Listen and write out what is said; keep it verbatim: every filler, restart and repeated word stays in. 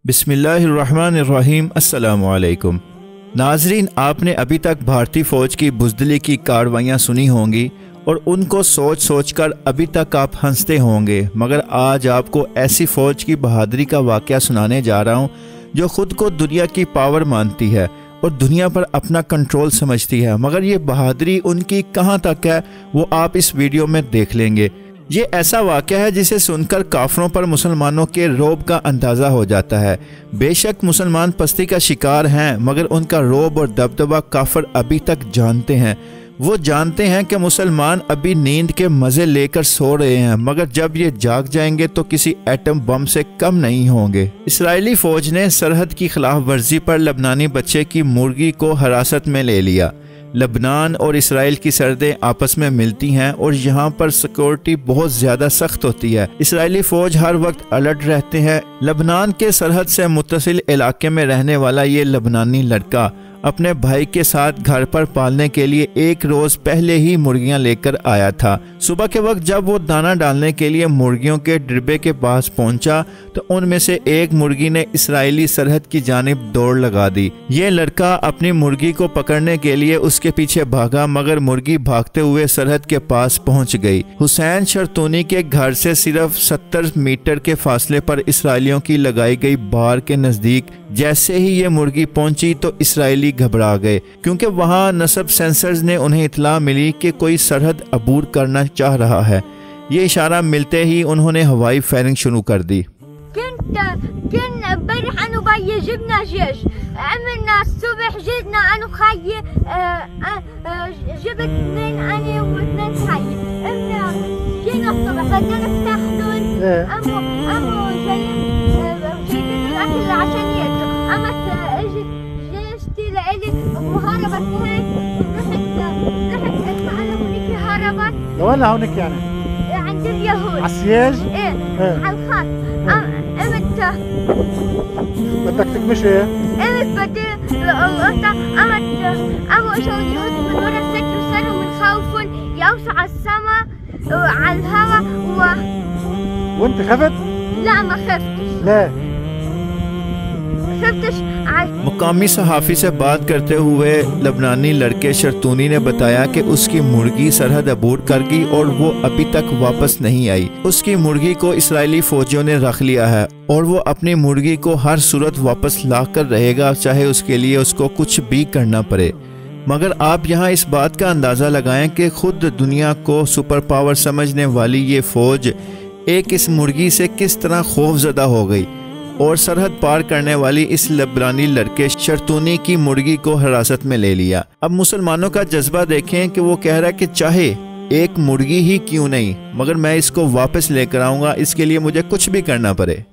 बिस्मिल्लाहिर्रहमानिर्रहीम। अस्सलामु अलैकुम नाजरीन, आपने अभी तक भारतीय फ़ौज की बुज़दिली की कार्रवाइयाँ सुनी होंगी और उनको सोच सोच कर अभी तक आप हंसते होंगे, मगर आज आपको ऐसी फ़ौज की बहादुरी का वाक़या सुनाने जा रहा हूँ जो ख़ुद को दुनिया की पावर मानती है और दुनिया पर अपना कंट्रोल समझती है। मगर ये बहादुरी उनकी कहाँ तक है वो आप इस वीडियो में देख लेंगे। ये ऐसा वाक़या है जिसे सुनकर काफरों पर मुसलमानों के रौब का अंदाज़ा हो जाता है। बेशक मुसलमान पस्ती का शिकार हैं, मगर उनका रौब और दबदबा काफर अभी तक जानते हैं। वो जानते हैं कि मुसलमान अभी नींद के मज़े लेकर सो रहे हैं, मगर जब ये जाग जाएंगे तो किसी एटम बम से कम नहीं होंगे। इसराइली फ़ौज ने सरहद की खिलाफ वर्जी पर लबनानी बच्चे की मुर्गी को हिरासत में ले लिया। लबनान और इसराइल की सरहदें आपस में मिलती हैं और यहाँ पर सिक्योरिटी बहुत ज़्यादा सख्त होती है। इसराइली फ़ौज हर वक्त अलर्ट रहते हैं। लबनान के सरहद से मुत्तसिल इलाके में रहने वाला ये लबनानी लड़का अपने भाई के साथ घर पर पालने के लिए एक रोज़ पहले ही मुर्गियां लेकर आया था। सुबह के वक्त जब वो दाना डालने के लिए मुर्गियों के डिब्बे के पास पहुंचा तो उनमें से एक मुर्गी ने इसराइली सरहद की जानिब दौड़ लगा दी। ये लड़का अपनी मुर्गी को पकड़ने के लिए उसके पीछे भागा, मगर मुर्गी भागते हुए सरहद के पास पहुंच गई। हुसैन शर्तूनी के घर से सिर्फ सत्तर मीटर के फासले पर इसराइलियों की लगाई गई बार के नज़दीक जैसे ही ये मुर्गी पहुंची तो इसराइली घबरा गए, क्योंकि वहां नस्ब सेंसर्स ने उन्हें इत्तला मिली कि कोई सरहद अबूर करना चाह रहा है। ये इशारा मिलते ही उन्होंने हवाई फायरिंग शुरू कर दी। وين هونك يعني؟ عند اليهود على السياج؟ ايه, إيه. على الخط. امت بدك تكمشي؟ امت بدي امت امو اجوا اليهود من ورا السكر وصاروا من خوفهم يوسعوا على السما وعلى الهواء و... وانت خفت؟ لا ما خفتش. ليه؟ मुकामी सहाफ़ी से बात करते हुए लबनानी लड़के शर्तूनी ने बताया कि उसकी मुर्गी सरहद अबूर कर गई और वो अभी तक वापस नहीं आई। उसकी मुर्गी को इसराइली फौजियों ने रख लिया है और वो अपनी मुर्गी को हर सूरत वापस ला कर रहेगा, चाहे उसके लिए उसको कुछ भी करना पड़े। मगर आप यहाँ इस बात का अंदाज़ा लगाएं कि खुद दुनिया को सुपर पावर समझने वाली ये फ़ौज एक इस मुर्गी से किस तरह खौफजदा हो गई और सरहद पार करने वाली इस लबनानी लड़के शर्तूनी की मुर्गी को हिरासत में ले लिया। अब मुसलमानों का जज्बा देखें कि वो कह रहा है कि चाहे एक मुर्गी ही क्यों नहीं, मगर मैं इसको वापस लेकर आऊँगा, इसके लिए मुझे कुछ भी करना पड़े।